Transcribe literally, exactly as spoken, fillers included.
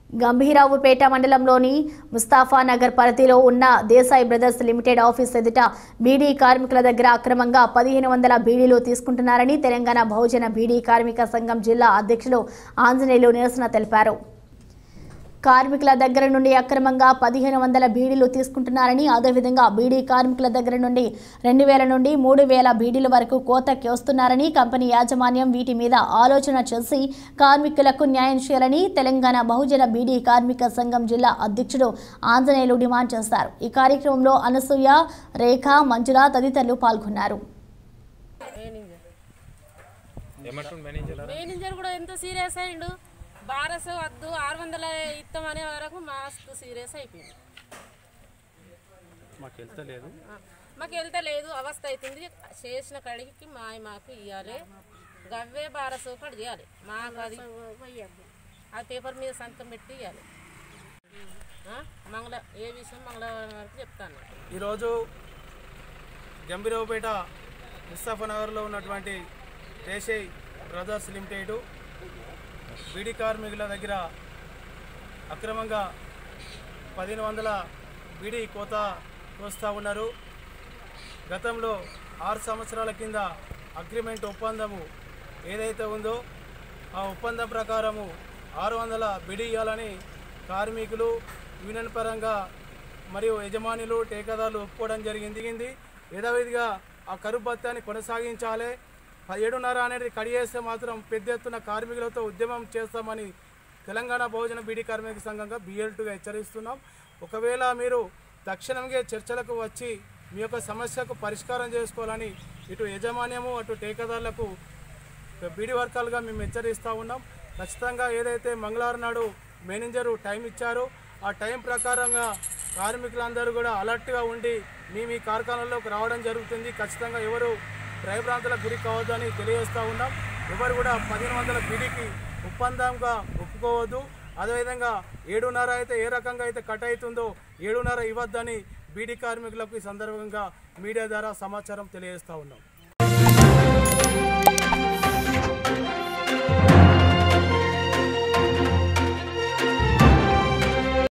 గంభీరావుపేట మండలంలోని ముస్తాఫానగర్ పరిధిలో ఉన్న దేశాయి బ్రదర్స్ లిమిటెడ్ ఆఫీస్ ఎదుట బీడీ కార్మికుల దగ్గర అక్రమంగా పదిహేను వందల బీడీలు తీసుకుంటున్నారని తెలంగాణ బహుజన బీడీ కార్మిక సంఘం జిల్లా అధ్యక్షులు ఆంజనేయులు నిరసన తెలిపారు. కార్మికుల దగ్గర నుండి అక్రమంగా పదిహేను వందల బీడీలు తీసుకుంటున్నారని, అదేవిధంగా బీడీ కార్మికుల దగ్గర నుండి రెండు వేల నుండి మూడు వేల బీడీల వరకు కోతకి వస్తున్నారని, కంపెనీ యాజమాన్యం వీటి మీద ఆలోచన చేసి కార్మికులకు న్యాయం చేయాలని తెలంగాణ బహుజన బీడీ కార్మిక సంఘం జిల్లా అధ్యక్షుడు ఆంజనేయులు డిమాండ్ చేశారు. ఈ కార్యక్రమంలో అనసూయ, రేఖ, మంజుల తదితరులు పాల్గొన్నారు. బారస్ వద్దు ఆరు వందల ఇస్తామనే వరకు మస్తు సీరియస్ అయిపోయింది. మాకు వెళ్తలేదు మాకు వెళ్తలేదు అవస్థ అవుతుంది. చేసిన కడికి మా మాకు ఇవ్వాలి, గవ్వే బారస్ ఒకటి చేయాలి. మాకు అది ఆ పేపర్ మీద సంతకం పెట్టి ఇవ్వాలి. మంగళ ఏ విషయం మంగళవారం వరకు చెప్తాను. ఈరోజు గంభీరావుపేట ముస్తాఫానగర్లో ఉన్నటువంటి దేశాయి బ్రదర్స్ లిమిటెడ్ బీడీ కార్మికుల దగ్గర అక్రమంగా పదిహేను వందల బీడీ కోత కోస్తూ ఉన్నారు. గతంలో ఆరు సంవత్సరాల కింద అగ్రిమెంట్ ఒప్పందము ఏదైతే ఉందో ఆ ఒప్పందం ప్రకారము ఆరు వందల బీడీ ఇవ్వాలని కార్మికులు యూనియన్ పరంగా మరియు యజమానులు టేకాదారులు ఒప్పుకోవడం జరిగింది. యథావిధిగా ఆ కరువు భత్యాన్ని కొనసాగించాలి. ఏడున్నర అనేది కడియేస్తే మాత్రం పెద్ద ఎత్తున కార్మికులతో ఉద్యమం చేస్తామని తెలంగాణ బహుజన బీడీ కార్మిక సంఘంగా బిఎల్టుగా హెచ్చరిస్తున్నాం. ఒకవేళ మీరు తక్షణంగా చర్చలకు వచ్చి మీ యొక్క సమస్యకు పరిష్కారం చేసుకోవాలని ఇటు యజమాన్యము అటు టేకాదారులకు బీడీ వర్గాలుగా మేము హెచ్చరిస్తూ ఉన్నాం. ఖచ్చితంగా ఏదైతే మంగళవారం నాడు మేనేజరు టైం ఇచ్చారో ఆ టైం ప్రకారంగా కార్మికులందరూ కూడా అలర్ట్గా ఉండి మీ మీ కార్ఖానాల్లోకి రావడం జరుగుతుంది. ఖచ్చితంగా ఎవరు భయభ్రాంతులకు గురి కావద్దని తెలియజేస్తూ ఉన్నాం. ఎవరు కూడా పదిహేను వందల బీడీకి ఒప్పందంగా ఒప్పుకోవద్దు. అదేవిధంగా ఏడున్నర అయితే ఏ రకంగా అయితే కట్ అవుతుందో ఏడున్నర ఇవ్వద్దని బీడీ కార్మికులకు ఈ సందర్భంగా మీడియా ద్వారా సమాచారం తెలియజేస్తూ ఉన్నాం.